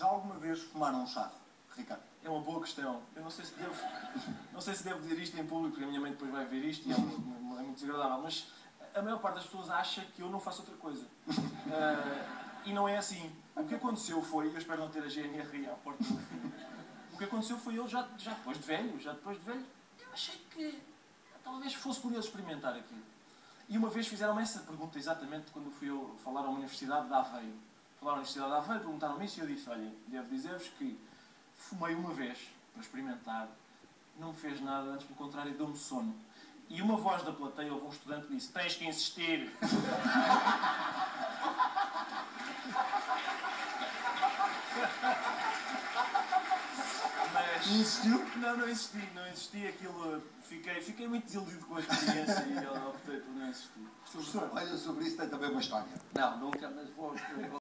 Já alguma vez fumaram um charro, Ricardo? É uma boa questão. Eu não sei se devo dizer isto em público, porque a minha mãe depois vai ver isto e é muito desagradável, mas a maior parte das pessoas acha que eu não faço outra coisa. E não é assim. O que aconteceu foi, eu espero não ter a GNR à porta do fim, o que aconteceu foi eu já depois de velho, eu achei que talvez fosse curioso experimentar aquilo. E uma vez fizeram-me essa pergunta exatamente quando fui eu falar a uma universidade de Aveiro. Falaram à Universidade de Aveiro, perguntaram-me isso e eu disse, olha, devo dizer-vos que fumei uma vez para experimentar, não me fez nada, antes pelo contrário, deu-me sono. E uma voz da plateia, houve um estudante que disse, tens que insistir. Mas... Insistiu? Não insisti, aquilo... Fiquei muito desiludido com a experiência e optei por não insistir. Professor, olha, sobre isso tem também uma história. Não, nunca, mas vou